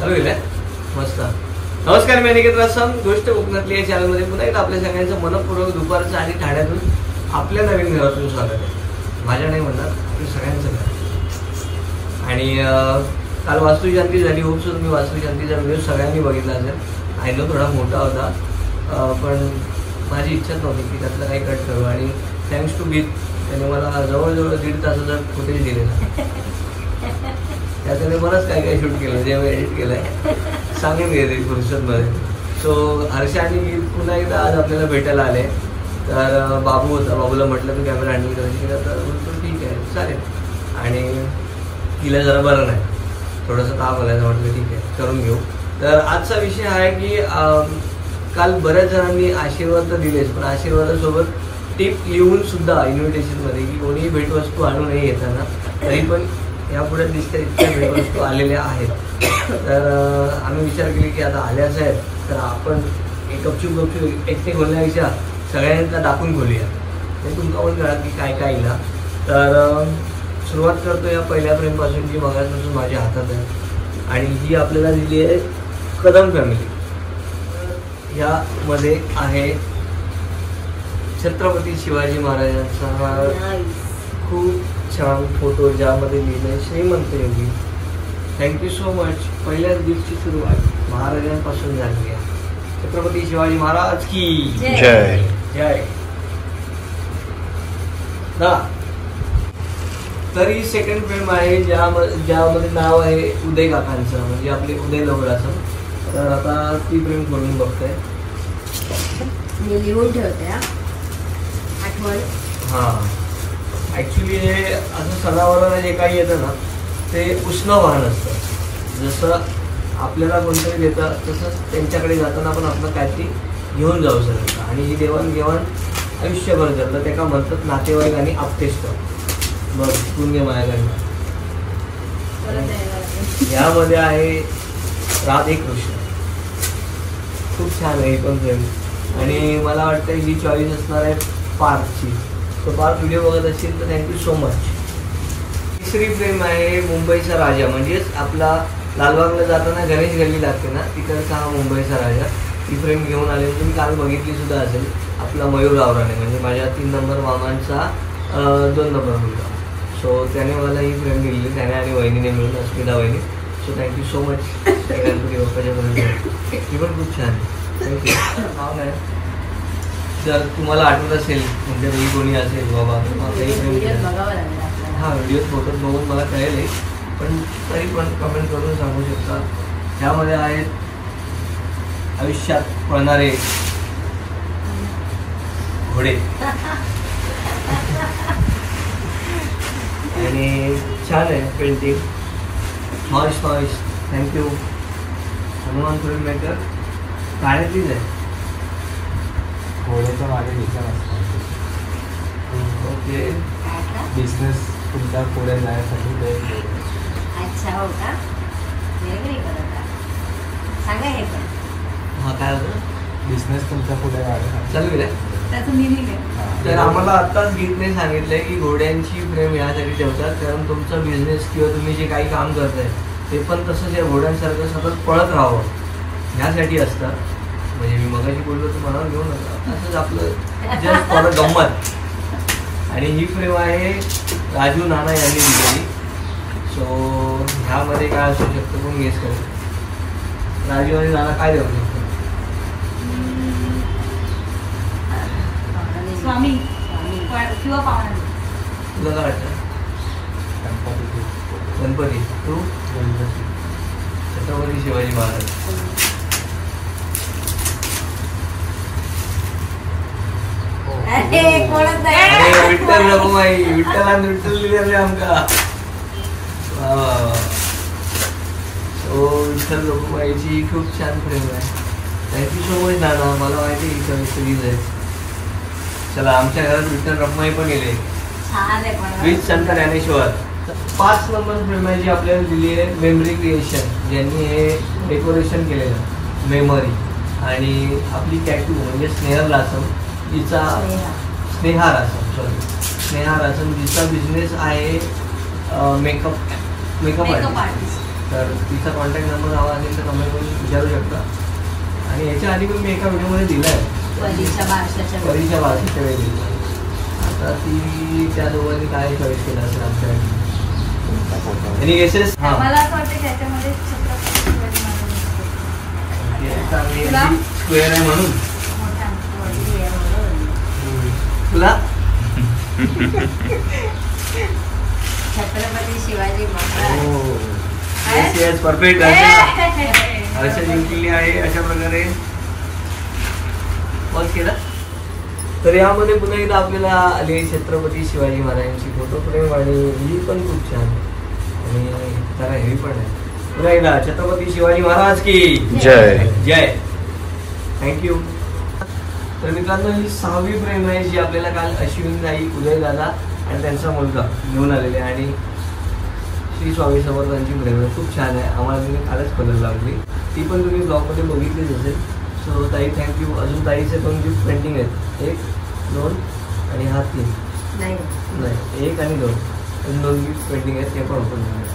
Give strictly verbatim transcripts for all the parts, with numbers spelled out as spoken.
चालू आहे मस्त. नमस्कार, मी निकेत रसम. गोष्ट कोकणातली या चॅनलमध्ये पुन्हा एकदा आपल्या सगळ्यांचं मनपूर्वक दुपारचं आणि ठाण्यातून आपल्या नवीन घरातून स्वागत आहे. माझ्या नाही म्हणणार, आपल्या सगळ्यांचं घर. आणि काल वास्तुशांती झाली. होप सो तुम्ही वास्तुशांतीचा व्हिडिओ सगळ्यांनी बघितला असेल. आय नो थोडा मोठा होता, पण माझी इच्छा नव्हती की त्यातलं काही कट करू. आणि थँक्स टू गीत, त्याने मला जवळजवळ दीड तासाचं फुटेज दिलेलं. त्याच्याने बरंच काय काय शूट केलं, जेव्हा एडिट केलं आहे सांगून घेते फुरसतमध्ये. सो हर्षा आणि गीत पुन्हा एकदा आज आपल्याला भेटायला आले. तर बाबू होता, बाबूला म्हटलं तू कॅमेरा हँडल करायची का, तर बोलतो ठीक आहे चालेल. आणि तिला जरा बरं नाही, थोडंसं ताप आलायचं, म्हटलं ठीक आहे करून घेऊ. तर आजचा विषय हा आहे की काल बऱ्याच जणांनी आशीर्वाद तर दिलेच, पण आशीर्वादासोबत टिप लिहून सुद्धा इन्व्हिटेशनमध्ये की कोणीही भेटवस्तू आणू नये येताना, तरी पण यापुढे दिसत्या इतक्या भेटवस्तू आलेल्या आहेत. तर आम्ही विचार केले की आता आल्याच आहेत तर आपण एक गपचूप गपचूप एकटे खोलण्यापेक्षा सगळ्यांना दाखवून खोलूया. ते तुमका पण कळा की काय काय येईल. तर सुरुवात करतो या पहिल्या फ्रेमपासून जी मगापासून माझ्या हातात आहे. आणि ही आपल्याला दिली आहे कदम फॅमिली. यामध्ये आहे छत्रपती शिवाजी महाराजांचा हा खूप छान फोटो, ज्यामध्ये लिहिलंय श्रीमंत योगी. Thank you so much. पहिल्याच गिफ्टची सुरुवात महाराजांपासून झाली आहे. छत्रपती शिवाजी महाराज की जय जय. ना तर ही सेकंड फिल्म आहे ज्या ज्यामध्ये नाव आहे उदय काकांचं, म्हणजे आपले उदय लवराचं. तर आता ती फिल्म करून बघतोय, लिहून ठेवते आठवण. हां ॲक्च्युली हे असं सणावाराला जे काही येतं ना ते उष्णवाहन असतं. जसं आपल्याला कोणतरी देतं तसंच त्यांच्याकडे जाताना पण आपलं काहीतरी घेऊन जाऊ शकतं. आणि ही देवाणघेवाण आयुष्यभर करतं. ते का म्हणतात नातेवाईक आणि आप्तेष्ट बघ पुण्य मायाकडनं. यामध्ये आहे राधे कृष्ण. खूप छान आहे ही पण फिल्म. आणि मला वाटतं ही चॉईस असणार आहे पार्थची. तो पार्थ व्हिडिओ बघत असेल तर थँक्यू सो मच. तिसरी फिल्म आहे मुंबईचा राजा, म्हणजेच आपला लालबागला जाताना गणेश गल्ली लागते ना, तिकडचा हा मुंबईचा राजा. ही फ्रेम घेऊन आले, तुम्ही काल बघितली सुद्धा असेल. आपला मयूर आवराने, म्हणजे माझ्या तीन नंबर मामांचा दोन नंबर मुलगा. सो त्याने मला ही फ्रेम दिलेली, त्याने आणि वहिनीने मिळून, अस्मिता वहिनी. So thank you so much Ganpati बाप्पाच्या बरोबर. ही पण खूप छान आहे. थँक्यू. नाव नाही, जर तुम्हाला आठवत असेल म्हणजे ही कोणी असेल बाबा हां व्हिडिओ फोटोज बघून मला कळेल, पण तरी पण कमेंट करून सांगू शकता. ह्यामध्ये आहेत आयुष्यात पळणारे घोडे. आणि छान आहे पेंटिंग. मॉइश मॉइश थँक्यू. हनुमान फिल्म मेकर ठाण्यातलीच आहे. घोड्याच्या मागे विचार असतो. ओके. बिझनेस तुमच्या पुढे जाण्यासाठी ते. अच्छा हो का, सांगा हे पण. हां काय होतं, बिझनेस तुमच्या पुढे जाण्यासाठी चालू आहे त्याचं मिनिंग आहे. तर आम्हाला आत्ताच गीतने सांगितलंय की घोड्यांची फ्रेम यासाठी ठेवतात कारण तुमचा बिझनेस किंवा तुम्ही जे काही काम करताय ते पण तसंच या घोड्यांसारखं सतत पळत राहावं ह्यासाठी असतं. म्हणजे मी मगाशी बोललो तर मनावर घेऊ नका, असंच आपलं जस्ट फॉर अ गंमत. आणि ही फ्रेम आहे राजू नाना यांनी दिलेली. सो ह्यामध्ये काय असू शकतं कोण गेस करेल. राजू आणि नाना काय देऊ शकतो. स्वामी किंवा पाहुणा. तुला काय वाटतं. गणपती. गणपती. तू गणपती. छत्रपती शिवाजी महाराज. अरे विठ्ठल रघुमाई, विठ्ठलान विठ्ठल लिहिले आमका. वा वा वा. सो विठ्ठल रघुमाईची खूप छान फ्रेम आहे. Thank you so much Nana. मला माहिती आहे इथं सिरीज आहे. चला आमच्या घरात विठ्ठल रखुमाई पण गेले. विथ संत ज्ञानेश्वर. पाच नंबर फ्रेम आहे जी आपल्याला दिली आहे मेमरी क्रिएशन, ज्यांनी हे डेकोरेशन केलेलं मेमरी. आणि आपली टॅटू म्हणजे स्नेहल लासम, जिचा स्नेहा रासम सॉरी स्नेहा रासम जिचा बिझनेस आहे मेकअप मेकअप आर्टिस्ट. तर तिचा कॉन्टॅक्ट नंबर हवा असेल तर कमेंट करून विचारू शकता. आणि याच्या आधी पण मी एका व्हिडिओमध्ये दिला आहे परीक्षा बारशाच्या वेळी. परीक्षा बारशाच्या वेळी दिला. आता ती त्या दोघांनी काय चॉईस केलं असेल आमच्या एनी केसेस. हां मला असं वाटतं की याच्यामध्ये छत्रपती शिवाजी महाराज तुला? स्क्वेअर आहे म्हणून मोठा बॉडी आहे म्हणून. तुला Chhatrapati Shivaji Maharaj. Yes yes perfect. Harsha जिंकलेली आहे अशा प्रकारे पॉज केला. तर यामध्ये पुन्हा एकदा आपल्याला आले छत्रपती शिवाजी महाराजांची फोटो फ्रेम आणि ही पण खूप छान आहे आणि जरा हेवी पण आहे. पुन्हा एकदा छत्रपती शिवाजी महाराज की जय जय. थँक्यू. तर मित्रांनो ही सहावी फ्रेम आहे जी आपल्याला काल अश्विन आई उदय दादा आणि त्यांचा मुलगा घेऊन आलेले आणि श्री स्वामी समर्थांची फ्रेम आहे. खूप छान आहे. आम्हाला तिने कालच कलर लावली. ती पण तुम्ही ब्लॉगमध्ये बघितलीच असेल. सो ताई थँक्यू. अजून ताईचे दोन गिफ्ट पेंटिंग आहेत. एक दोन आणि हा तीन नाही नाही एक आणि दोन अजून दोन गिफ्ट पेंटिंग आहेत. ते पण ओपन झाले.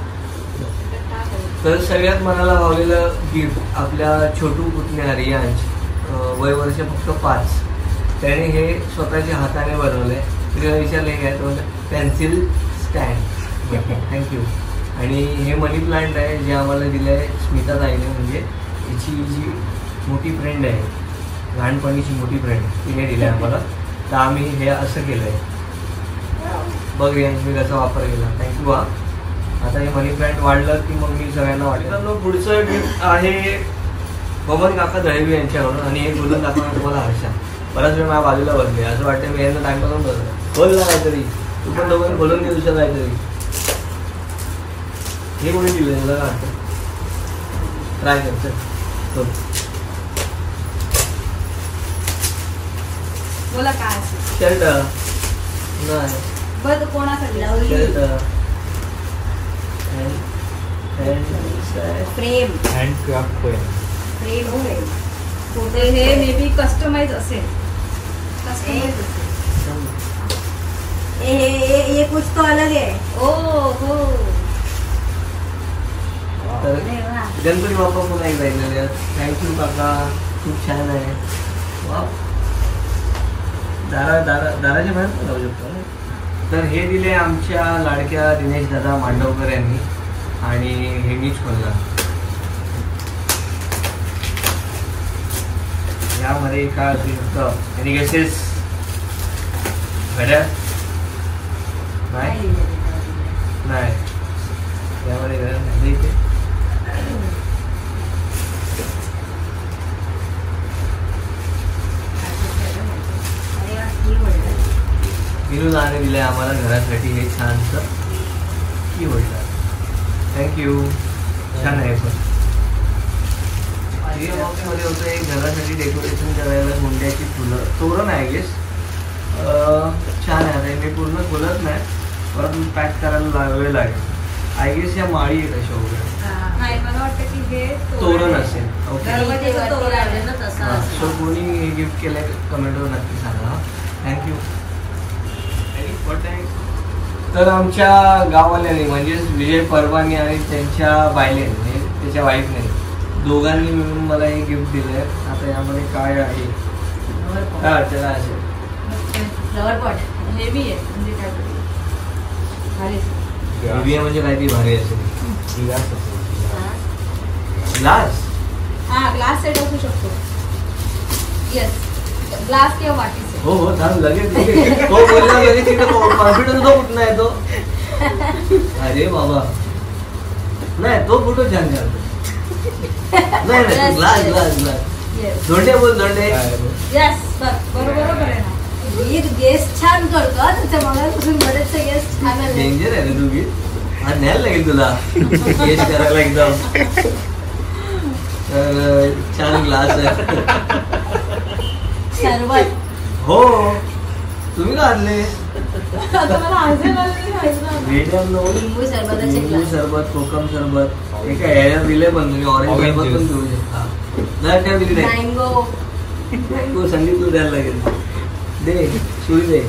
तर सगळ्यात मनाला भावलेलं गिफ्ट आपल्या छोटू पुतण्या रियांश वय वर्ष फक्त पाच. त्याने हे स्वतःच्या हाताने बनवलं आहे. तिला विचारलं काय तो पेन्सिल स्टँड. थँक्यू. आणि हे मनी प्लांट आहे जे आम्हाला दिलं आहे स्मिता ताईने म्हणजे हिची जी मोठी फ्रेंड आहे लहानपणीची मोठी फ्रेंड तिने दिलं आहे आम्हाला. तर आम्ही हे असं केलं आहे. बघ रियांश मी त्याचा वापर केला. थँक्यू. हा आता हे मनी प्लांट वाढलं की मग मी सगळ्यांना वाटलं. मग पुढचं गिफ्ट आहे पवन काका दळवी यांच्याकडून आणि हे बोलून दाखवणार तुम्हाला हर्षा. बराच वेळ माझ्या बाजूला बसले असं वाटतं मी यांना टाइम करून बसलो. बोल ना काहीतरी तू पण दोघांनी बोलून देऊ शकता काहीतरी. हे कोणी दिलं तुला काय वाटतं? ट्राय कर. बोला काय असेल. शर्ट नाही बरं कोणासाठी shirt frame handcraft pen. Frame frame ते हे मे बी कस्टमाइज असेल कस्टमाइज असेल. ये ये ये कुछ तो अलग है. ओ हो तर अरे वा. गणपती बाप्पा पुन्हा एकदा येणार. थँक्यू काका. खूप छान आहे. वा दारा दारा दाराच्या बाहेर पण लावू शकतो ना. तर हे दिले आमच्या लाडक्या दिनेश दादा मांडवकर यांनी आणि हे मीच खोलला. यामध्ये काय असू शकतं एनी गेसेस? घड्याळ नाही नाही यामध्ये घड्याळ नाही. इथे अरे वा, ही म्हणलं. विनोदाने दिलं आहे आम्हाला घरासाठी हे छानसं की होल्डर. थँक्यू. छान आहे. पण हे बॉक्समध्ये होतं एक घरासाठी डेकोरेशन करायला मुंड्याची फुलं तोरण आहे गेस. छान आहे. आता मी पूर्ण खोलत नाही परत पॅक करायला वेळ लागेल. आय गेस या माळी आहेत अशा वगैरे. नाही मला वाटतं की हे तोरण असेल. ओके. गणपतीचं तोरण आहे ना तसं हां असेल. सो कोणी हे गिफ्ट केलं आहे कमेंटवर नक्की सांगा. थँक्यू. तर आमच्या गाववाल्याने म्हणजेच विजय परवानी आणि त्यांच्या बायलेने त्याच्या वाईफने दोघांनी मिळून मला हे गिफ्ट दिलं आहे. आता यामध्ये काय आहे काय वाटतं काय असेल? Flower pot. हेवी आहे म्हणजे काय हेवी आहे म्हणजे काहीतरी भारी असेल. गिलास असेल. ग्लास. हा ग्लास सेट असू शकतो. येस ग्लास किंवा वाटी सेट. हो हो थांब लगेच लगेच. तो बोलला लगेच तिथं कॉन्फिडन्स तो कुठं आहे तो. अरे बाबा नाही तो फोटो छान छान. नाही नाही glass glass glass. Yes Dhonde बोल धोंडे. येस बरोबर बरोबर आहे ना. वीर गेस छान करतो हा. तुझ्या मनापासून बरेचसे गेस छान आले. डेंजर आहे रे तू गीत. हा न्यायला लागेल तुला गेस करायला एकदम. तर छान ग्लास आहे. सरबत. हो तुम्ही का आणले? आता मला हसायला आलं की हसलं आता. Medium no. लिंबू सरबताचे लिंबू ग्लास. सरबत कोकम सरबत एका ह्याला दिले पण तुम्ही ऑरेंज Orange सरबत पण juice. पिऊ शकता. नाही ठेव दिली नाही. मँगो. तू संगीत तू द्यायला लागेल. दे सुई दे.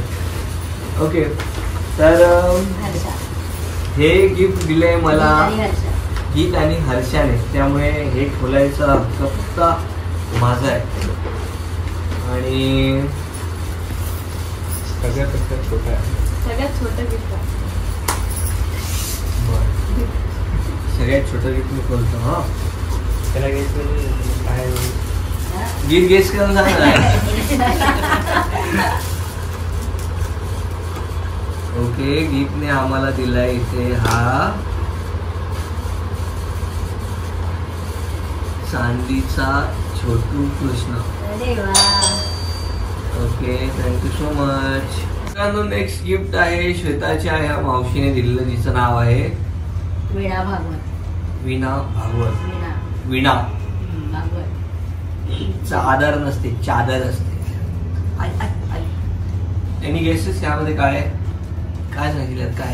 ओके तर अं, हर्षा. हे गिफ्ट दिलंय मला आणि हर्षा. गीत आणि हर्षाने, त्यामुळे हे खोलायचा हक्क फक्त माझा आहे. आणि सगळ्यापेक्षा छोटा आहे. सगळ्यात छोटं गिफ्ट आहे. सगळ्यात छोटं गीत मी खोलतो. हा त्याला घ्यायचं काय गीत गेस करून सांगणार. ओके, गीतने आम्हाला दिलाय इथे हा चांदीचा छोटू कृष्ण. अरे वा. Okay, thank you so much. Next gift आहे श्वेताच्या ह्या मावशीने दिलेलं, जिचं नाव आहे वीणा भागवत. वीणा भागवत. वीणा वीणा हम्म, भागवत. चादर नसते, चादर असते. आय, आय, आय. एनी गेसेस यामध्ये काय आहे? काय सांगितलं काय?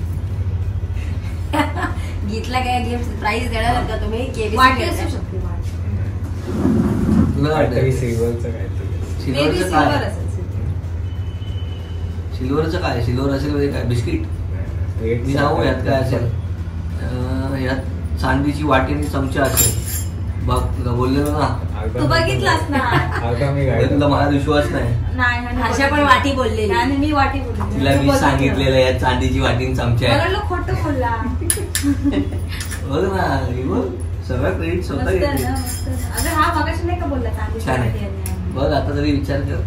गीतला काय गिफ्ट प्राइस देणार का तुम्ही? केबीसी वाटी घेताय? असू शकते वाटी. तुला काहीतरी वाटतं सिल्वरचं काहीतरी. मे बी सिल्वरचं सिल्वर काय? असेल. सिल्वरचं काय? सिल्वर असेल म्हणजे काय? बिस्किट. रेट मी सांगू यात काय असेल? अं, यात चांदीची वाटी आणि चमचा असेल. बघ तुला बोललेलो ना, तू बघितलास ना. आता मी म्हणजे तुला माझा विश्वास नाही. नाही आणि हर्षा पण वाटी बोललेली. आणि मी वाटी बोलली. तिला मी सांगितलेलं यात चांदीची वाटी आणि चमचा मला आहे. लोक खोटं बोलला. बघ ना, हे बघ सगळं क्रेडिट स्वतः मस्त आहे घेतली. ना, मस्त आहे. अगं हा मगाशी नाही का बोलला चांदीची छान वाटी आहे. आणि- बघ आता तरी विचार कर.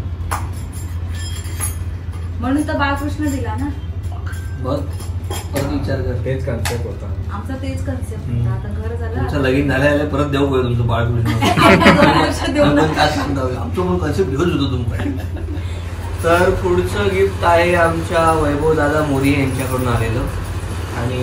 म्हणून तर बाळकृष्ण दिला ना. बघ परत विचार कर. तेच कन्सेप्ट होता. आमचा तेच कन्सेप्ट हम्म. होता. आता घर झालं. तुमचं लगीन झालं परत देऊ पाहिजे तुमचं बाळकृष्ण. लक्ष देऊ आपण नका. काय सांगतो, आमचं पण कन्सेप्ट घेऊन होतो तुमकडे. तर पुढचं गिफ्ट आहे आमच्या वैभव दादा मोरी यांच्याकडून आलेलं. आणि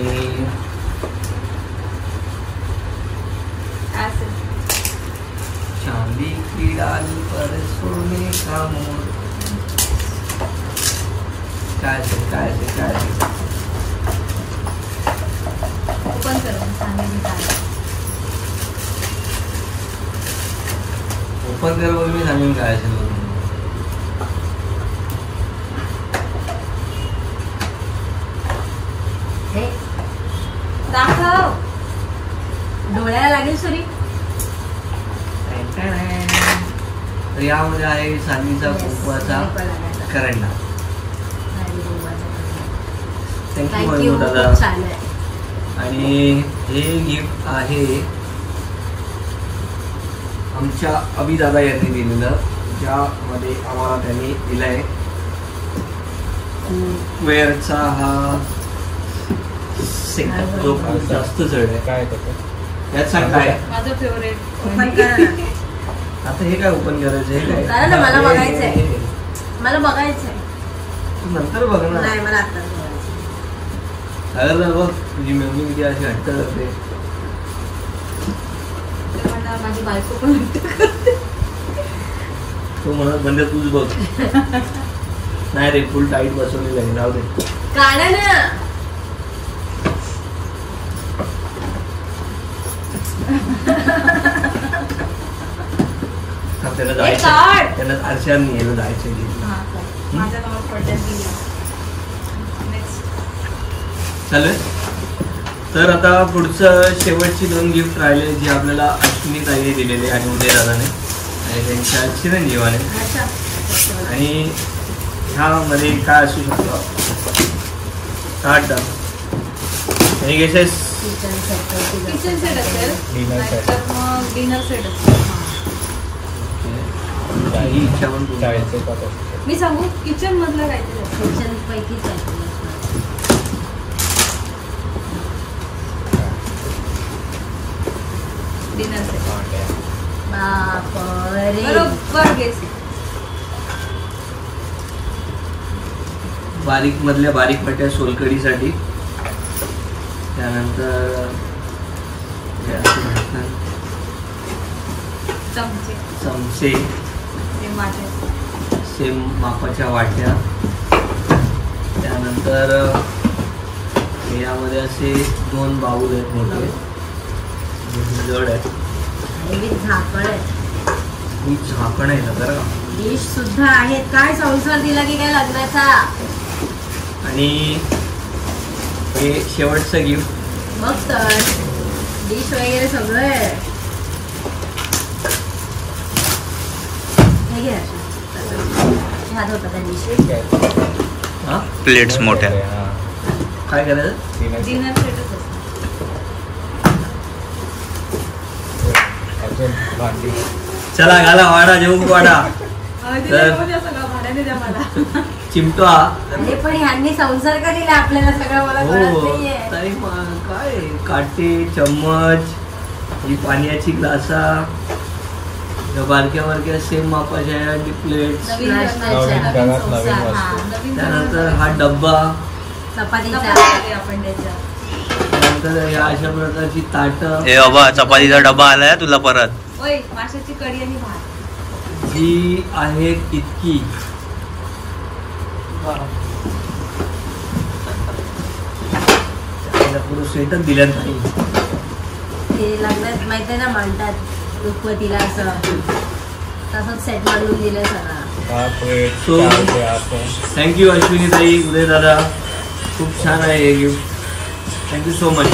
काय असेल? चांदी की डाली पर सोने का मोर. काय असेल काय असेल काय असेल? ओपन करून सांगेन काय. ओपन कर बघ, मी सांगेन काय असेल बघ. हे दाखव. डोळ्याला लागेल सॉरी. तर यामध्ये आहे चांदीचा कुंकवाचा करंडा. थँक्यू थँक्यू, वैभव दादा. खूप छान आहे. आणि हे गिफ्ट आहे आमच्या अभिदादा यांनी दिलेलं, ज्यामध्ये आम्हाला त्यांनी दिलाय कुकवेअरचा हा सेटअप, जो खूप जास्त जड आहे. काय त्याचं यात सांग काय आहे? माझं फेवरेट. ओपन करा ना. आता हे काय ओपन करायचं? हे काय? करा ना, मला हे- बघायचंय. हे- हे. मला बघायचंय. तू नंतर बघ ना. नाही मला आता बघायचंय. अरे बघ तुझी मम्मी किती अशी हट्ट करते. ते म्हणणार माझी बायको पण म्हणते. तो म्हणत म्हणजे तूच बघ. नाही रे, फुल टाईट बसवलेलं आहे, राहू दे. काढा ना. हा, त्याला हे जायचं, काढ. त्याला आरशाने यायला जायचं. हा, चल. माझ्या नावावर पडद्यात गेली. नेक्स्ट. चालेल. तर आता पुढचं शेवटची दोन गिफ्ट राहिले, जे आपल्याला अश्विनी ताईने दिलेले आणि उदय दादाने आणि त्यांच्या चिरंजीवाने. अच्छा. आणि ह्यामध्ये काय असू शकतं? आठ डन. आणि guesses? Kitchen set. Kitchen set असेल. Dinner set. नाहीतर मग डिनर सेट असेल. हा. ही इच्छा पण पूर्ण. चाळीसचे पाच असते. मी सांगू किचन मधलं काहीतरी असेल. किचन पैकीच आहे. Dinner set. बापरे. बरोबर गेस. बारीक मधल्या बारीक मोठ्या सोलकडीसाठी. त्यानंतर हे असं म्हणतात, चमचे. चमचे, ते माझे. सेम मापाच्या वाट्या. त्यानंतर यामध्ये असे दोन बाऊल आहेत मोठे, जड आहेत. हे झाकण आहे. ही झाकण आहे ना बरं का. डिश सुद्धा आहेत. काय संसार दिला की काय लग्नाचा. आणि हे शेवटचं गिफ्ट. मग तर डिश वगैरे सगळं आहे. हे घे अर्षा. हात होता त्या डिश. हा प्लेट्स मोठ्या. काय करायचं? डिनर सेटच असतो. भांडी चला घाला वाडा जेवू वाडा. तर- सगळं भाड्याने द्या मला. चिमटा. अरे पण ह्यांनी संसार का दिला आपल्याला सगळं मला कळत हो नाहीये. ताई, मा- काय काटे चम्मच ही पाण्याची ग्लासा या बारक्या बारक्या सेम मापाच्या प्लेट्स. नवीन नाश्त्याच्या. नवीन नवीन संसार. वस्तू. हा, नवीन त्यानंतर हा डब्बा. चपातीचा. चपाती आपण त्याच्या. त्यानंतर या अशा प्रकारची ताटं ए बाबा चपातीचा डबा आलाय तुला परत. ओय माशाची कढी आणि भात. जी आहेत इतकी. त्याला पुढं स्वेटर दिलं नाही. ते लग्नात माहिती आहे ना मांडतात रुखवतीला असं तसंच सेट मांडून दिलं सगळं. So, थँक्यू अश्विनी ताई, उदय दादा, खूप छान आहे हे गिफ्ट. Thank you so much.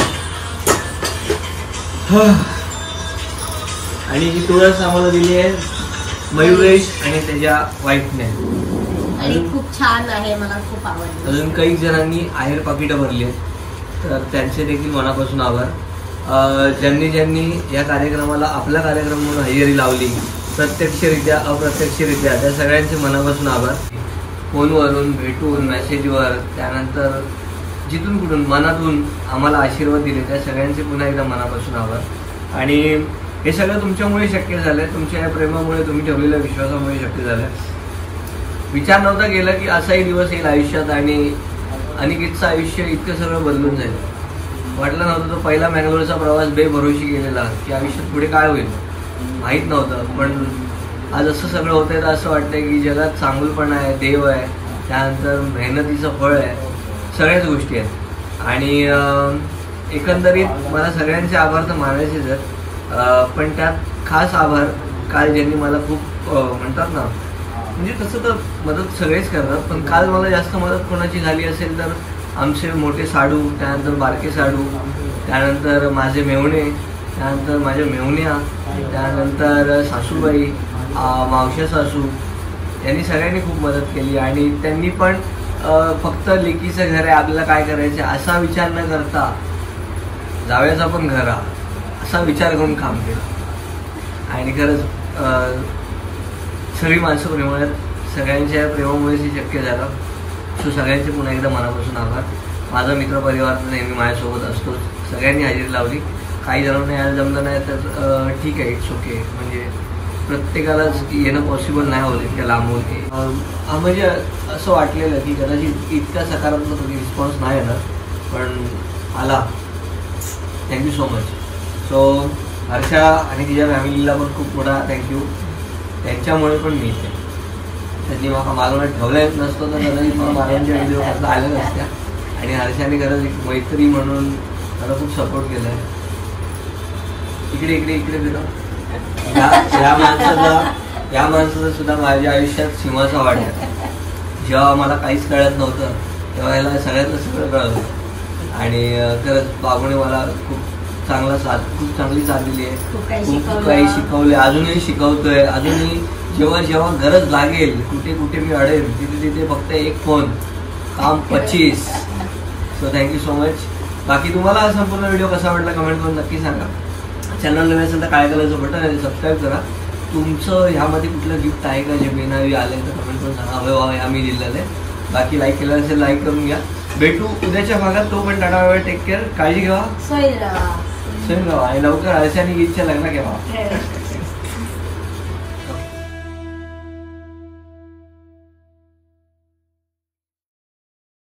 आणि ही तुळस आम्हाला दिली आहे मयुरेश आणि त्याच्या वाईफने. आणि खूप छान आहे, मला खूप आवडलं. अजून काही जणांनी आहेर पाकिटं भरली आहेत, तर त्यांचे देखील मनापासून आभार. अं, ज्यांनी ज्यांनी या कार्यक्रमाला आपला कार्यक्रम म्हणून हजेरी लावली, प्रत्यक्षरित्या अप्रत्यक्षरित्या, त्या सगळ्यांचे मनापासून आभार. फोनवरून, भेटून, मेसेजवर, त्यानंतर जिथून कुठून मनातून आम्हाला आशीर्वाद दिले, त्या सगळ्यांचे पुन्हा एकदा मनापासून आभार. आणि हे सगळं तुमच्यामुळे शक्य झालं आहे. तुमच्या या प्रेमामुळे, तुम्ही ठेवलेल्या विश्वासामुळे शक्य झालं आहे. विचार नव्हता केला की असाही दिवस येईल आयुष्यात आणि अनिकेतचं आयुष्य इतकं सगळं बदलून जाईल. वाटलं नव्हतं. तो पहिला मँगलोरचा प्रवास बेभरोशी गेलेला की आयुष्यात पुढे काय होईल माहीत नव्हतं. पण आज असं सगळं होतंय तर असं वाटतंय की जगात चांगुलपणा आहे, देव आहे, त्यानंतर मेहनतीचं फळ आहे, सगळ्याच गोष्टी आहेत. आणि एकंदरीत मला सगळ्यांचे आभार तर मानायचेच आहेत, पण त्यात खास आभार काल ज्यांनी मला खूप म्हणतात ना, म्हणजे तसं तर मदत सगळेच करतात, पण काल मला जास्त मदत कोणाची झाली असेल तर आमचे मोठे साडू, त्यानंतर बारके साडू, त्यानंतर माझे मेवणे, त्यानंतर माझ्या मेवण्या, त्यानंतर सासूबाई, मावश्या सासू, यांनी सगळ्यांनी खूप मदत केली. आणि त्यांनी पण फक्त लेकीचं घर आहे, आपल्याला काय करायचं असा विचार न करता जावयाचा पण घर हा असा विचार करून काम केलं. आणि खरंच सगळी माणसं प्रेमात, सगळ्यांच्या प्रेमामुळेच हे शक्य झालं. सो सगळ्यांचे पुन्हा एकदा मनापासून आभार. माझा मित्रपरिवार नेहमी माझ्यासोबत असतो. सगळ्यांनी हजेरी लावली. काही जणांना यायला जमलं नाही तर ठीक आहे, इट्स ओके. म्हणजे प्रत्येकालाच येणं पॉसिबल नाही होत इतक्या लांबून. म्हणजे असं वाटलेलं की कदाचित इतका सकारात्मक रिस्पॉन्स नाही येणार, पण आला. Thank you so much. So Harsha आणि तिच्या फॅमिलीला पण खूप मोठा थँक्यू. त्यांच्यामुळे पण मी इथे. त्यांनी मला मालवणात ठेवलं नसतो तर कदाचित मला मालवणच्या व्हिडिओ करता आल्या नसत्या. आणि हर्षाने खरंच एक मैत्री म्हणून मला खूप सपोर्ट केला आहे. इकडे इकडे इकडे फिरव. या माणसाचा या माणसाचा सुद्धा माझ्या आयुष्यात सीमाचा वाढ आहे. जेव्हा मला काहीच कळत नव्हतं तेव्हा याला सगळ्यातलं सगळं कळलं. आणि खरंच बाबूने मला खूप चांगला साथ, खूप चांगली साथ दिली आहे. खूप काही शिकवले, अजूनही शिकवतोय. अजूनही जेव्हा जेव्हा गरज लागेल, कुठे कुठे मी अडेल, तिथे तिथे फक्त एक फोन, काम पच्चीस. So thank you so much. बाकी तुम्हाला हा संपूर्ण व्हिडिओ कसा वाटला कमेंट करून नक्की सांगा. चॅनल नवीन असेल तर काय करायचं बटन आहे सबस्क्राईब करा. तुमचं ह्यामध्ये कुठलं गिफ्ट आहे का जे बेनावी आलं तर कमेंट करून सांगा. हवे व्हावे आम्ही दिलेलं आहे. बाकी लाईक केलं असेल लाईक करून घ्या. भेटू उद्याच्या भागात. तो पण टाटा, टेक केअर, काळजी घ्या, सोयी राहा. सोयी राहा आणि लवकर हर्षाने गीतच्या लग्न केव्हा.